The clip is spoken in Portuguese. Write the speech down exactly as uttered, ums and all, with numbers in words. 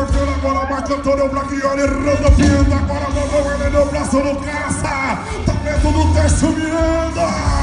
terceiro, agora Marco Antônio Brachioli rodopiando. Agora mandou ele no braço do caça. Tá dentro do terço Miranda.